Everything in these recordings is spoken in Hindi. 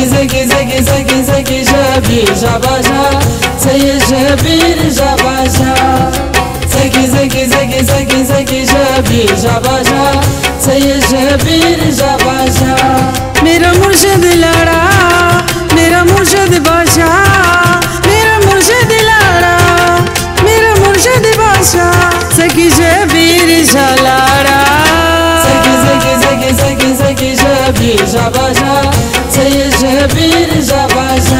zeki zeki zeki zeki şebir şabaşa Seyir şebir şabaşa Zeki zeki zeki zeki zeki şebir şabaşa Seyir şebir şabaşa मेरा मुर्शिद लाड़ा मेरा मुर्शिद बादशाह मेरा मुर्शिद लाड़ा मेरा मुर्शिद बादशाह सखी शबीर शाह लाड़ा Zeki zeki zeki zeki zeki şebir şabaşa Seyir şebir şabaşa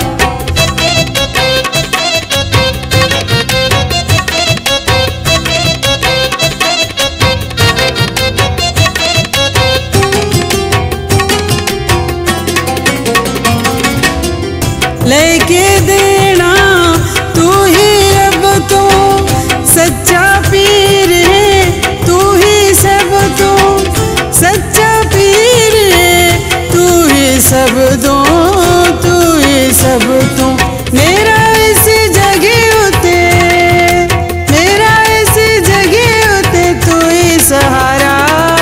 लेके देना तू ही अब तो सच्चा पीर है तू ही सब तो सच्चा पीर है तू ही सब दो तू ही सब तो मेरा इस जगह होते मेरा इस जगह होते तू ही सहारा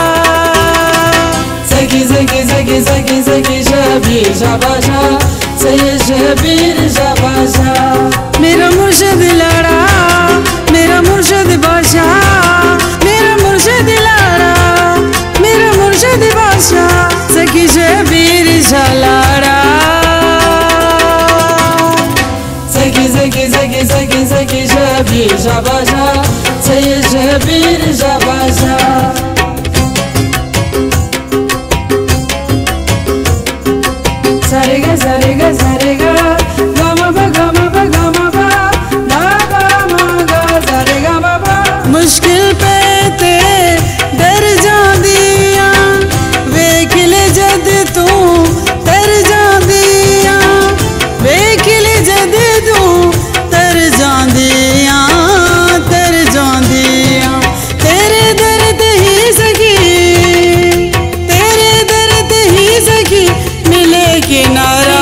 Zeki zeki zeki zeki zeki şebir şabaşa Seyir şebir şabaşa मेरा मुर्शिद लाड़ा मेरा मुर्शिद बादशाह मेरा मुर्शिद लाड़ा मेरा मुर्शिद बादशाह सखी शबीर शाह लाड़ा Zeki zeki zeki zeki zeki şebir şabaşa Seyir şebir şabaşa सारेगा सारेगा सारेगा गामा बा गामा बा गामा बा मा बा मा गा सारेगा बाबा मुश्किल पे ते डर जांदियां वेखिले जद तू तर जांदियां वेखिले जद तू तर जांदियां तेरे दर्द ही सखी तेरे दर्द ही सखी मिले किनारा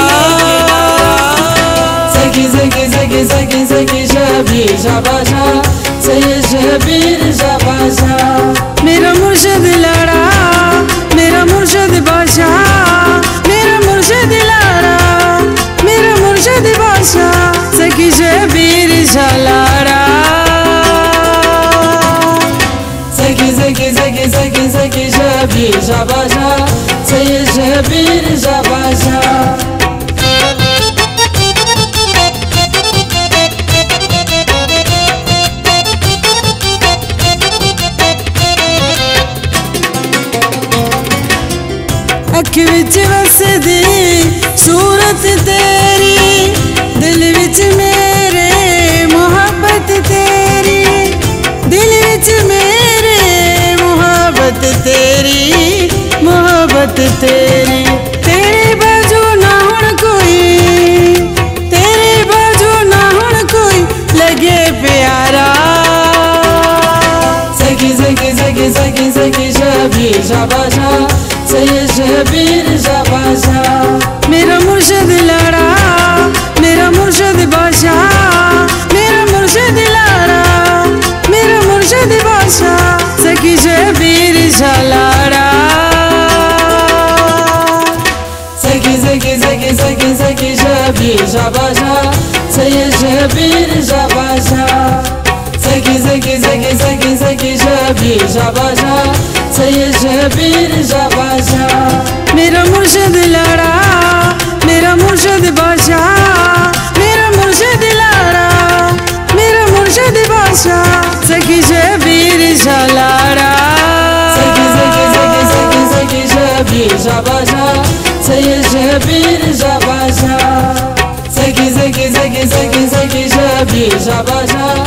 Zeki zeki zeki zeki zeki şebir şabaşa Seyir şebir şabaşa मेरा मुर्शिद लाड़ा मेरा मुर्शिद बादशाह मेरा मुर्शिद लाड़ा मेरा मुर्शिद बादशाह सखी शबीर शाह लाड़ा Zeki zeki zeki zeki zeki şebir şabaşa Seyir şebir şabaşa अख विच वसदी सूरत तेरी दिल विच मेरे मोहब्बत तेरी दिल विच मेरे मोहब्बत तेरी तेरे बाजू ना हुण कोई तेरे बाजू ना हुण कोई लगे प्यारा Zeki zeki zeki zeki zeki şebir şabaşa Seyir şebir şabaşa मेरा मुर्शिद लाड़ा मेरा मुर्शिद बादशाह मेरा मुर्शिद लाड़ा मेरा मुर्शिद बादशाह सखी शबीर शाह लाड़ा Zeki zeki zeki zeki zeki şebir şabaşa Seyir şebir şabaşa Zeki zeki zeki zeki zeki şebir şabaşa Seyir şebir şabaşa मेरा मुर्शिद लाड़ा मेरा मुर्शिद बादशाह मेरा मुर्शिद लाड़ा मेरा मुर्शिद बादशाह सखी शबीर शाह लाड़ा Zeki zeki zeki zeki zeki şebir şabaşa Seyir şebir şabaşa Zeki zeki zeki zeki zeki şebir şabaşa